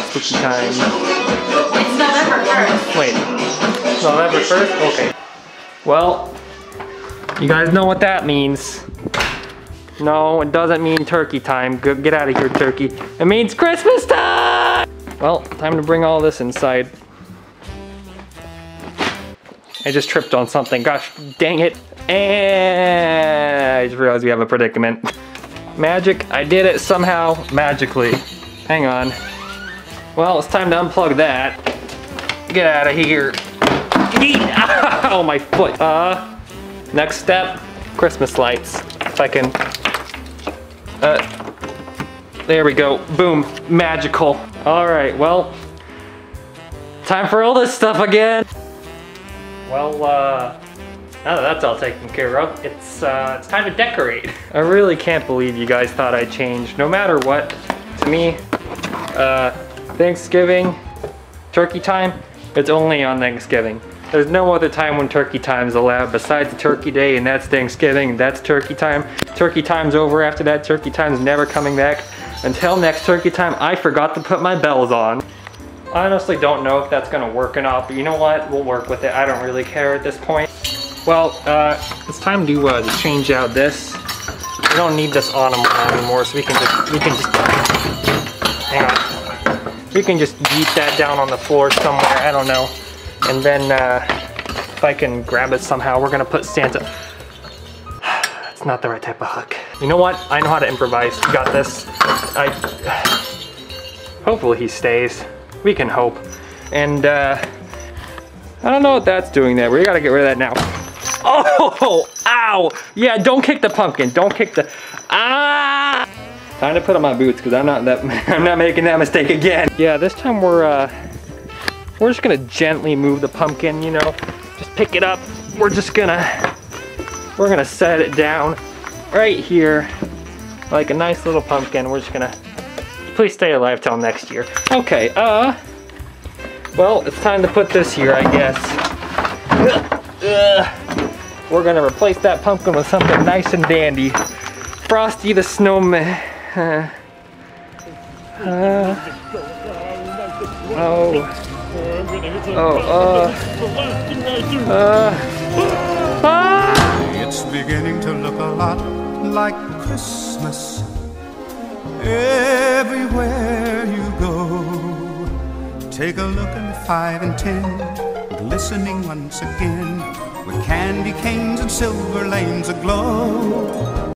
spooky time. It's November 1st. Wait, November 1st? Okay. Well, you guys know what that means. No, it doesn't mean turkey time. Get out of here, turkey. It means Christmas time! Well, time to bring all this inside. I just tripped on something. Gosh, dang it. And I just realized we have a predicament. Magic, I did it somehow, magically. Hang on. Well, it's time to unplug that. Get out of here. Ow, my foot. Next step, Christmas lights. If I can, there we go. Boom, magical. All right, well, time for all this stuff again. Well, now that that's all taken care of, it's time to decorate. I really can't believe you guys thought I changed. No matter what, to me, Thanksgiving, turkey time, it's only on Thanksgiving. There's no other time when turkey time is allowed besides the turkey day, and that's Thanksgiving, and that's turkey time. Turkey time's over after that. Turkey time's never coming back. Until next turkey time, I forgot to put my bells on. I honestly don't know if that's gonna work or not, but you know what? We'll work with it. I don't really care at this point. Well, it's time to change out this. We don't need this on anymore, so we can just, hang on. We can just yeet that down on the floor somewhere, I don't know. And then, if I can grab it somehow, we're gonna put Santa. It's not the right type of hook. You know what? I know how to improvise. You got this. Hopefully he stays. We can hope. And, I don't know what that's doing there. We gotta get rid of that now. Oh, ow! Yeah, don't kick the pumpkin. Don't kick the, ah! Time to put on my boots, because I'm not making that mistake again. Yeah, this time we're just gonna gently move the pumpkin, you know, just pick it up. We're gonna set it down right here, like a nice little pumpkin. We're just gonna, please stay alive till next year. Okay, well, it's time to put this here, I guess. We're gonna replace that pumpkin with something nice and dandy. Frosty the Snowman. It's beginning to look a lot like Christmas everywhere you go. Take a look at the 5 and 10, glistening once again, with candy canes and silver lanes aglow.